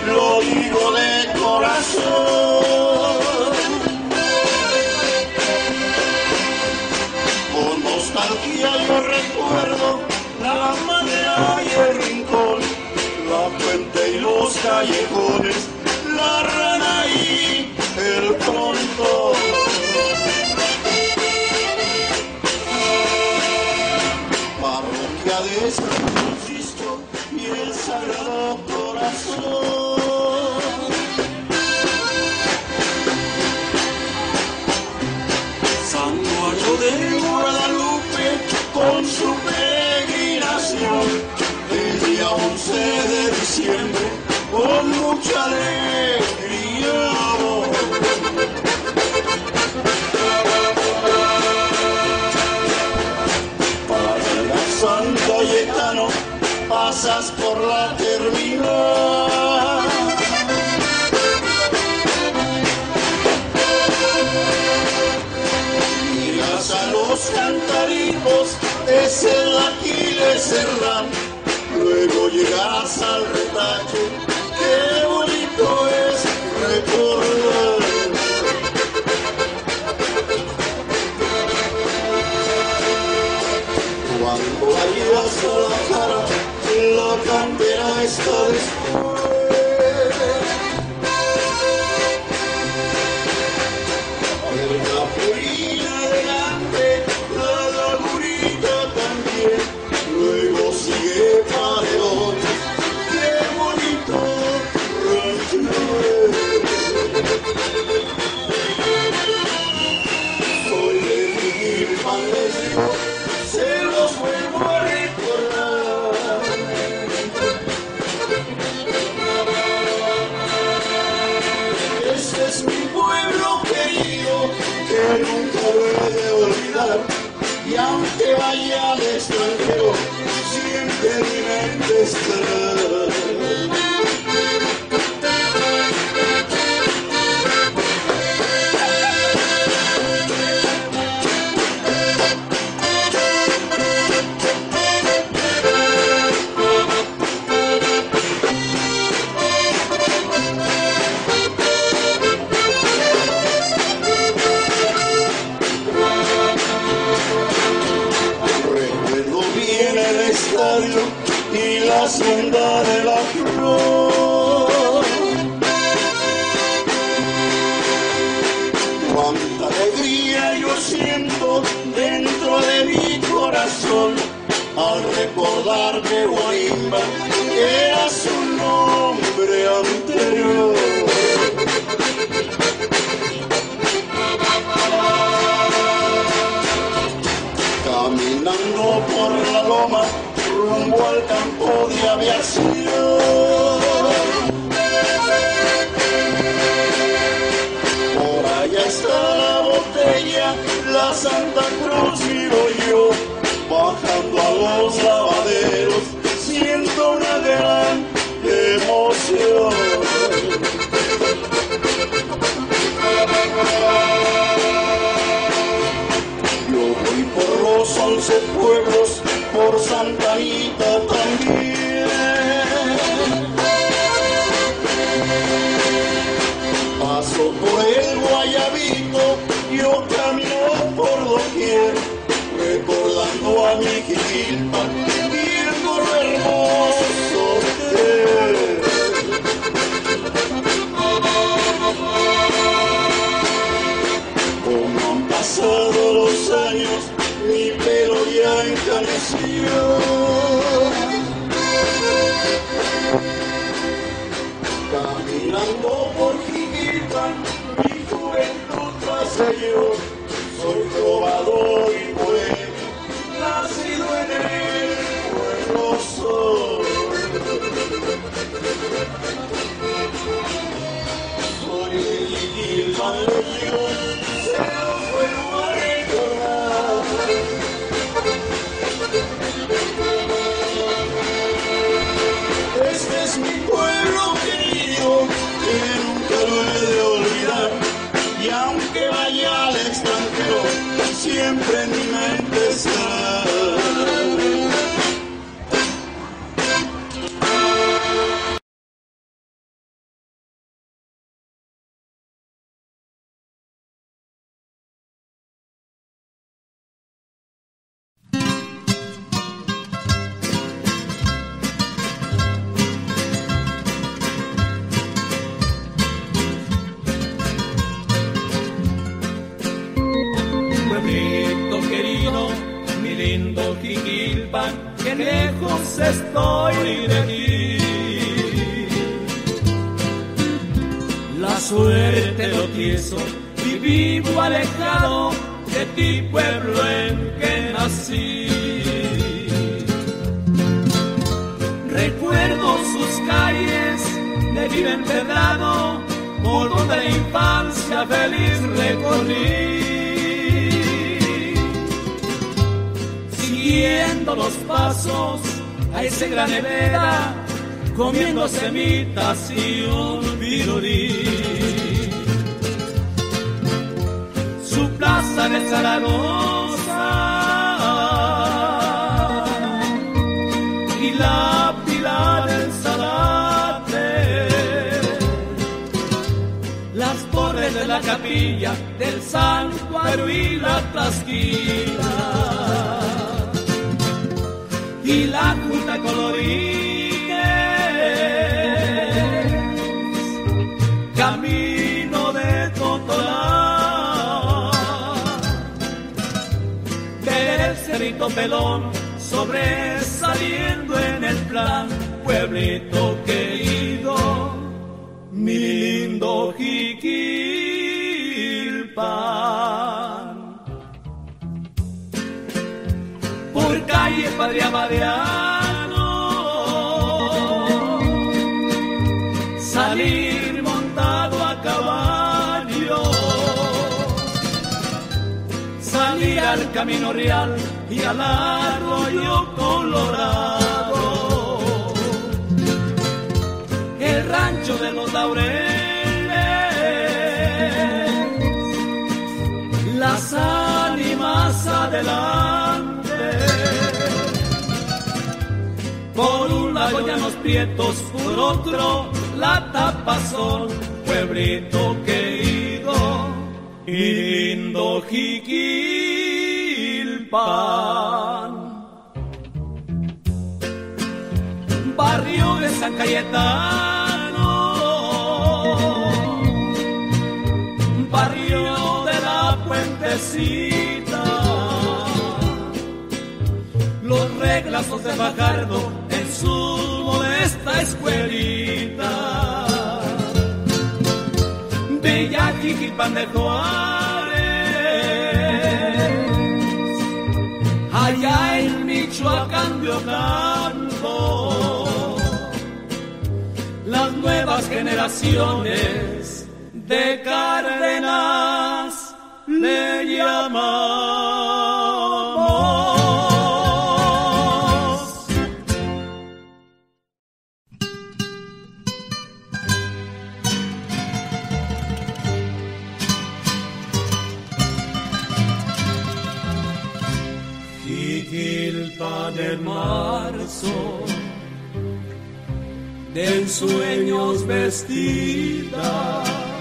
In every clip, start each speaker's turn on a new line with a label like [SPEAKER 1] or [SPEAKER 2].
[SPEAKER 1] lo digo de corazón. Con nostalgia yo recuerdo la madera y el rincón, la fuente y los callejones, la rana y el frontón. Parroquia de San Francisco y el Sagrado Corazón. Santuario de Guadalupe con su peregrinación, el día 11 de diciembre con mucha alegría. Para San Cayetano pasas por la terminal. Miras a los cantaritos, es el Aquiles Serrán. Luego llegarás al retache, qué bonito es recordar. Cuando vayas a la cara, la cantera está después. El Capulín adelante, la Lagunita también. Luego sigue Paredones, qué bonito rancho es. Soy de Milpan, les digo, se los vuelvo a recordar. Este es mi pueblo querido, que nunca lo he de olvidar. Y aunque vaya al extranjero, siempre en mi mente estará. Y la senda de la flor. Cuánta alegría yo siento dentro de mi corazón al recordar que Guarimba era su nombre anterior. Caminando por la loma rumbo al campo de aviación, por allá está la botella, la Santa Cruz vivo yo, bajando a los lavaderos, siento una gran emoción. Yo voy por los 11 pueblos, por Santa Anita también. Paso por el Guayabito, yo camino por doquier, recordando a mi Jiquilpan, viendo lo hermoso que es. Como han pasado los años, mi pelo ya encaneció. Caminando por Jiquilpan, mi juventud pasé yo. Soy trovador y poeta, nacido en el pueblo sol. Soy de Jiquilpan, legión, se los vuelvo a recordar. Este es mi pueblo querido, que nunca lo he de olvidar. Y aunque vaya al extranjero, siempre en mi mente está.
[SPEAKER 2] lindo Jiquilpan, que lejos estoy de ti. La suerte lo quiso y vivo alejado de ti, pueblo en que nací. Recuerdo sus calles de vivo empedrado, por donde la infancia feliz recorrí. Siguiendo los pasos a ese gran Evera, comiendo semitas y un virurí. Su plaza de Zaragoza y la pila del Zadate, las torres de la capilla del Santuario y la Tlasquila, y la Junta Colorines, camino de Totolá, ver el Cerrito Pelón sobresaliendo en el plan, pueblito querido, mi lindo Jiquilpan. Por calle Padre Abadiano, salir montado a caballo, salir al Camino Real y al Arroyo Colorado, el rancho de los Laureles, las ánimas adelante. Por un lado Llanos Prietos, por otro la Tapazón, pueblito querido y lindo Jiquilpan. Barrio de San Cayetano, barrio de la Puentecita, los reglazos de Fajardo en su modesta escuelita, bella Jiquilpan de Juárez, allá en Michoacán de Ocampo, las nuevas generaciones de Cárdenas le llamamos. Jiquilpan en marzo, de ensueños vestida,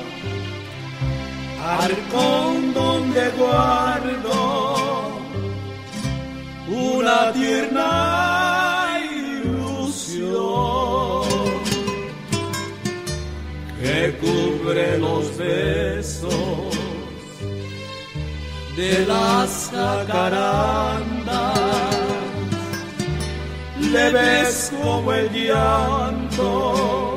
[SPEAKER 2] arcón donde guardo una tierna ilusión que cubre los besos de las jacarandas, le ves como el llanto